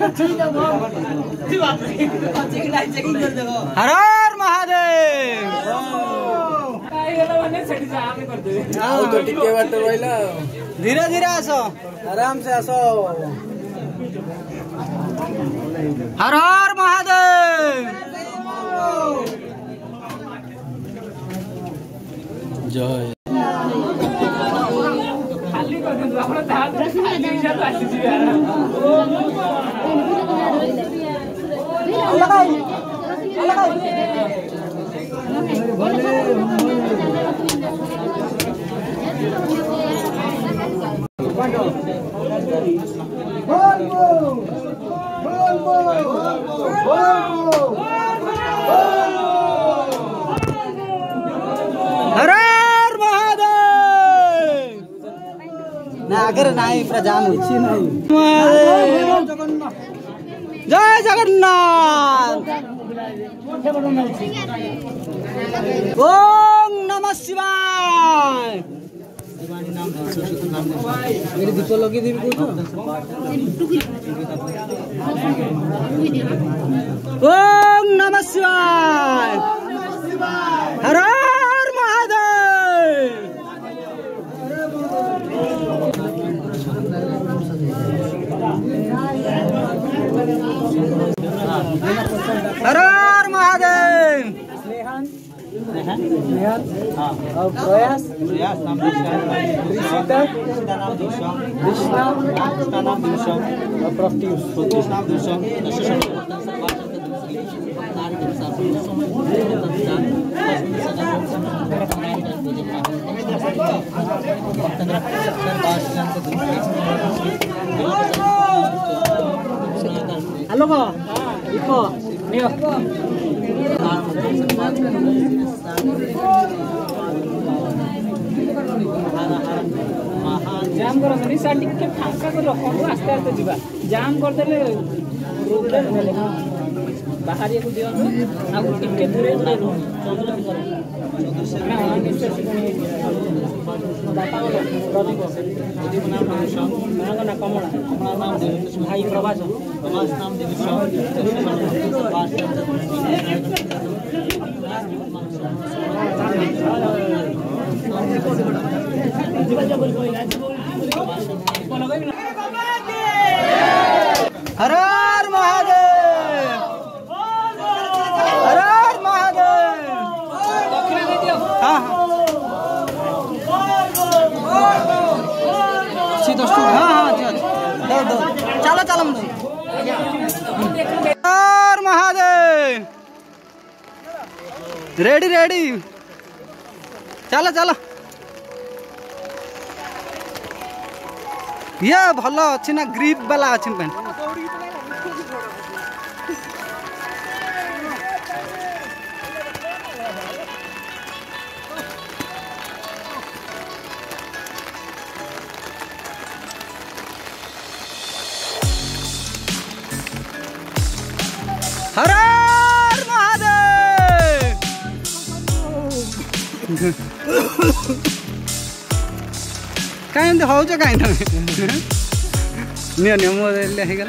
हर हर महादेव। धीरे धीरे आस, आराम से आस। हर हर महादेव। जय। हर हर महादेव। ना अगर नहीं पूरा जाम होची नहीं। जय जगन्नाथ। ओम नमः शिवाय। मेरे दीप लगे देवी को ओम नमः शिवाय। हर हर महादेव। हर हर महादेव। और प्रयास नाम प्रत्युष नाम हेलो इको नियो जाम कर सर टिके फांका कर रखो आस्ते आस्ते जीवा जाम कर देले प्रोब्लेम हेले बाहरिया को दियो आ टिके दूरे दूरे रहो ना मिस्टर बापा प्रदीप प्रदीप नाम ना कमला नाम भाई प्रभास नाम देवी हर हर महादेव। हर हर महादेव। हाँ हाँ चलो चलो हर महादेव। रेडी रेडी चलो चलो। ये भल अच्छी ना ग्रिप वाला अच्छी पैंट हर हर महादेव। कहीं एमती हो कहीं तुम नियो नियो मो गला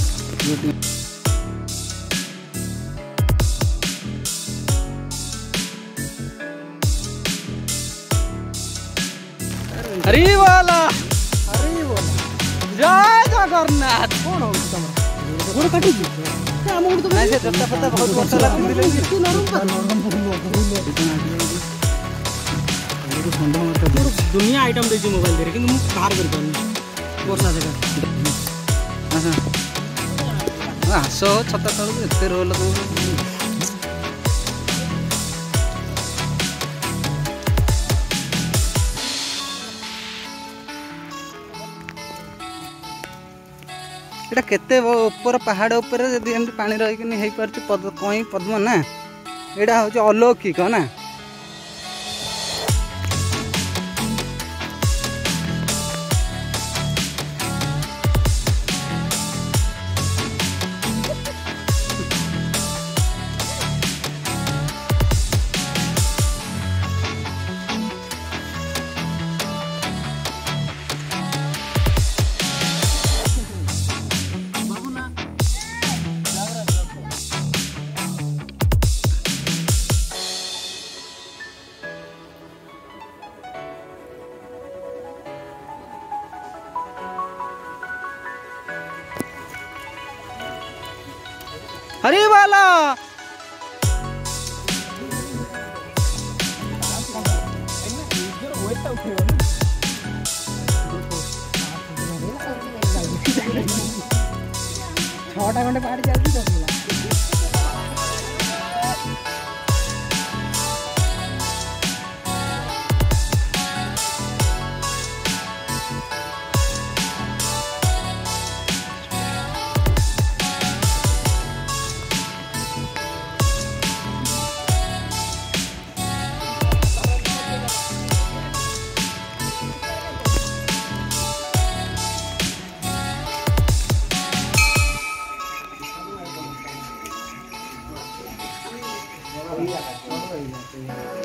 हरी बोला जय जगन्नाथ। कौन हो गोड़ काटी जता पता बहुत वर्ष दुनिया आइटम देखिए मोबाइल दे कि बाहर कर वर्षा जगह आस छता तक एत रोल एटा केते ऊपर पहाड़ ऊपर जदि एमती पानी रही हो पार कई पद्म ना एटा हूँ अलौकिक ना। हरी वाला छटा घंटे पहाड़ी चलती तो